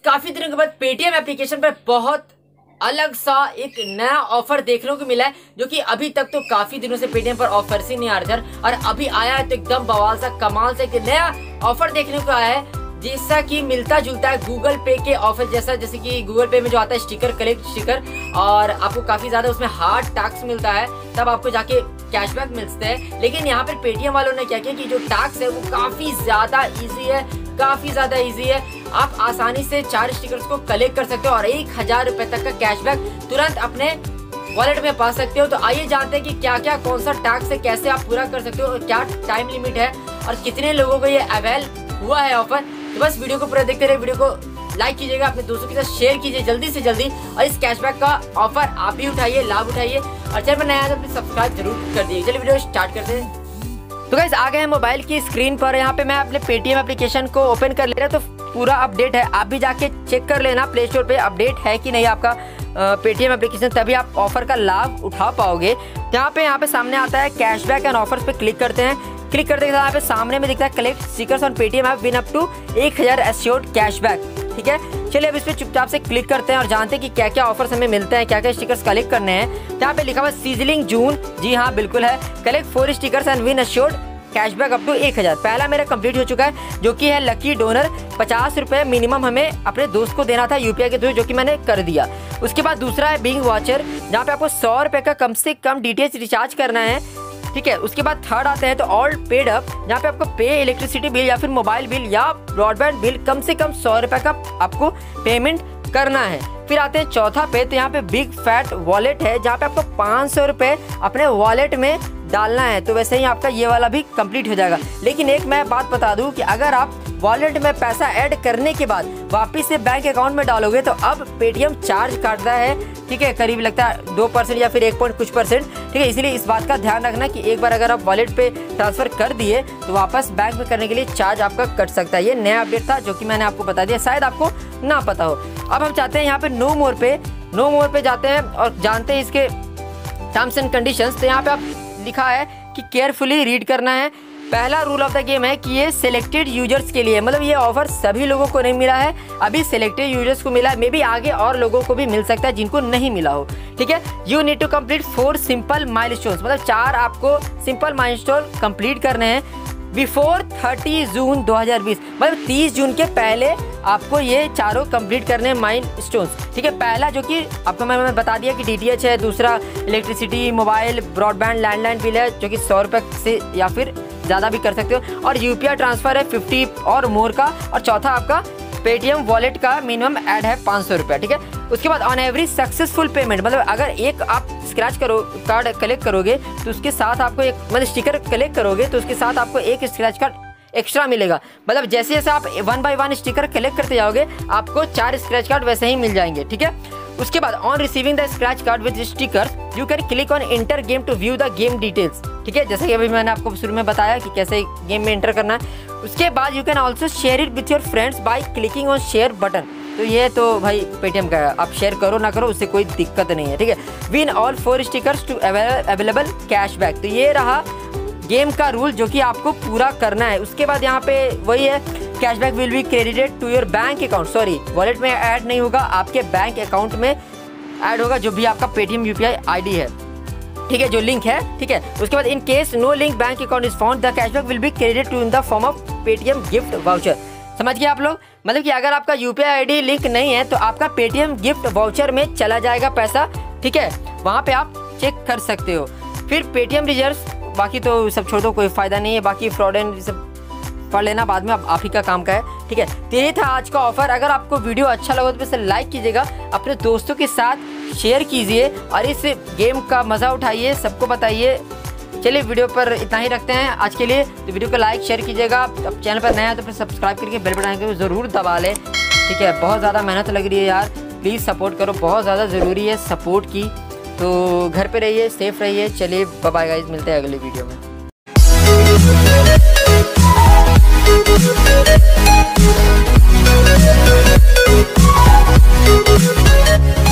काफी दिनों के बाद पेटीएम एप्लीकेशन पर बहुत अलग सा एक नया ऑफर देखने को मिला है, जो कि अभी तक तो काफी दिनों से पेटीएम पर ऑफर ही नहीं आ रहा था और अभी आया है तो एकदम बवाल सा कमाल से एक नया ऑफर देखने को आया है, जैसा कि मिलता जुलता है गूगल पे के ऑफर जैसा। जैसे कि गूगल पे में जो आता है स्टिकर, कलेक्ट स्टिकर, और आपको काफी ज्यादा उसमें हार्ड टैक्स मिलता है, तब आपको जाके कैशबैक मिलते हैं। लेकिन यहाँ पर पेटीएम वालों ने क्या किया कि जो टैक्स है वो काफी ज्यादा इजी है, काफी ज्यादा इजी है। आप आसानी से 4 स्टिकर्स को कलेक्ट कर सकते हो और 1000 रुपए तक का कैशबैक तुरंत अपने वॉलेट में पा सकते हो। तो आइए जानते हैं कि क्या क्या कौन सा टैक्स है, कैसे आप पूरा कर सकते हो और क्या टाइम लिमिट है और कितने लोगों को ये अवेल हुआ है ऑफर। तो बस वीडियो को पूरा देखते रहे, वीडियो को लाइक कीजिएगा, अपने दोस्तों के साथ शेयर कीजिए जल्दी से जल्दी और इस कैशबैक का ऑफर आप भी उठाइए, लाभ उठाइए और चैनल पर नया है तो प्लीज सब्सक्राइब जरूर कर दीजिए। चलिए वीडियो स्टार्ट करते हैं। तो गाइस आ गए हैं मोबाइल की स्क्रीन पर। यहाँ पे मैं अपने पेटीएम एप्लीकेशन को ओपन कर ले रहा हूँ, तो पूरा अपडेट है, आप भी जाके चेक कर लेना प्ले स्टोर पे अपडेट है कि नहीं आपका पेटीएम एप्लीकेशन, तभी आप ऑफर का लाभ उठा पाओगे। यहाँ पे सामने आता है कैशबैक एंड ऑफर्स पे क्लिक करते हैं। क्लिक करते के यहाँ पे सामने में दिखता है collect stickers on Paytm app win up to 1000 assured cashback. ठीक है, चलिए अब इस पे चुपचाप से क्लिक करते हैं और जानते हैं कि क्या क्या ऑफर्स हमें मिलते हैं, क्या क्या स्टिकर्स कलेक्ट करने हैं। यहाँ पे लिखा हुआ सीजलिंग जून, जी हाँ बिल्कुल है, collect 4 stickers and win assured cashback up to 1000। पहला मेरा कंप्लीट हो चुका है, जो कि है लकी डोनर। 50 रुपये मिनिमम हमें अपने दोस्त को देना था यूपीआई के थ्रू, जो कि मैंने कर दिया। उसके बाद दूसरा है बिंग वॉचर, जहाँ पे आपको 100 रुपये का कम से कम डीटीएच रिचार्ज करना है। ठीक है, उसके बाद थर्ड आते हैं तो ऑल पेड अप, जहाँ पे आपको पे इलेक्ट्रिसिटी बिल या फिर मोबाइल बिल या ब्रॉडबैंड बिल कम से कम 100 रुपये का आपको पेमेंट करना है। फिर आते हैं चौथा पे, तो यहाँ पे बिग फैट वॉलेट है, जहाँ पे आपको 500 रुपये अपने वॉलेट में डालना है। तो वैसे ही आपका ये वाला भी कंप्लीट हो जाएगा। लेकिन एक मैं बात बता दूं कि अगर आप वॉलेट में पैसा ऐड करने के बाद वापस से बैंक अकाउंट में डालोगे तो अब पेटीएम चार्ज काटता है। ठीक है, करीब लगता है 2% या फिर 1 पॉइंट कुछ %। ठीक है, इसलिए इस बात का ध्यान रखना कि एक बार अगर आप वॉलेट पे ट्रांसफर कर दिए तो वापस बैंक में करने के लिए चार्ज आपका कट सकता है। ये नया अपडेट था जो कि मैंने आपको बता दिया, शायद आपको ना पता हो। अब हम चाहते हैं यहाँ पे नो मोर पे जाते हैं और जानते हैं इसके टर्म्स एंड कंडीशंस। तो यहाँ पे आप लिखा है कि केयरफुली रीड करना है। पहला रूल ऑफ द गेम है कि ये सिलेक्टेड यूजर्स के लिए, मतलब ये ऑफर सभी लोगों को नहीं मिला है, अभी सिलेक्टेड यूजर्स को मिला है, मे बी आगे और लोगों को भी मिल सकता है जिनको नहीं मिला हो। ठीक है, you need to complete 4 simple milestones, मतलब 4 आपको सिंपल माइलस्टोन कंप्लीट करने हैं बिफोर 30 जून 2020, मतलब 30 जून के पहले आपको ये चारों कंप्लीट करने हैं माइलस्टोन्स। ठीक है, पहला जो कि आपको मैं बता दिया कि डीटीएच है, दूसरा electricity, mobile, broadband, landline bill है जो कि 100 रुपये से या फिर ज़्यादा भी कर सकते हो, और यूपीआई ट्रांसफर है 50 और मोर का, और चौथा आपका पेटीएम वॉलेट का मिनिमम ऐड है 500 रुपये। ठीक है, उसके बाद ऑन एवरी सक्सेसफुल पेमेंट, मतलब अगर एक आप स्क्रैच कार्ड कलेक्ट करोगे तो उसके साथ आपको एक, मतलब स्टिकर कलेक्ट करोगे तो उसके साथ आपको एक स्क्रैच कार्ड एक्स्ट्रा मिलेगा। मतलब जैसे जैसे आप 1 बाय 1 स्टिकर कलेक्ट करते जाओगे आपको 4 स्क्रैच कार्ड वैसे ही मिल जाएंगे। ठीक है, उसके बाद on receiving the scratch card with sticker you can click on enter game to view the game details. ठीक है, जैसे कि अभी मैंने आपको शुरू में बताया कि कैसे गेम में एंटर करना है। उसके बाद you can also share it with your friends by clicking on share button. तो ये तो भाई पेटीएम का है, आप शेयर करो ना करो उससे कोई दिक्कत नहीं है। ठीक है, win all 4 stickers to available cashback. तो ये रहा गेम का रूल जो कि आपको पूरा करना है। उसके बाद यहाँ पे वही है, cashback will be credited to your bank account, sorry wallet में ऐड नहीं होगा, आपके बैंक अकाउंट में ऐड होगा, जो भी आपका पेटीएम यूपीआई आईडी है। ठीक है, जो लिंक है। ठीक है, उसके बाद in case no link bank account is found the cashback will be credited to in the form of Paytm gift voucher. समझ गए आप लोग, मतलब कि अगर आपका यूपीआई आईडी लिंक नहीं है तो आपका पेटीएम गिफ्ट वाउचर में चला जाएगा पैसा। ठीक है, वहाँ पे आप चेक कर सकते हो। फिर पेटीएम रिजर्व्स, बाकी तो सब छोड़ दो, कोई फायदा नहीं है, बाकी फ्रॉड एंड सब पढ़ लेना बाद में, आप ही का काम का है। ठीक है, तो ये था आज का ऑफर। अगर आपको वीडियो अच्छा लगा तो इसे लाइक कीजिएगा, अपने दोस्तों के साथ शेयर कीजिए और इस गेम का मज़ा उठाइए, सबको बताइए। चलिए वीडियो पर इतना ही रखते हैं आज के लिए। तो वीडियो को लाइक शेयर कीजिएगा, अब चैनल पर नया है तो फिर सब्सक्राइब करके बेल बटन को ज़रूर दबा लें। ठीक है, बहुत ज़्यादा मेहनत लग रही है यार, प्लीज़ सपोर्ट करो, बहुत ज़्यादा ज़रूरी है सपोर्ट की। तो घर पे रहिए, सेफ रहिए। चलिए बाय बाय गाइस, मिलते हैं अगले वीडियो में।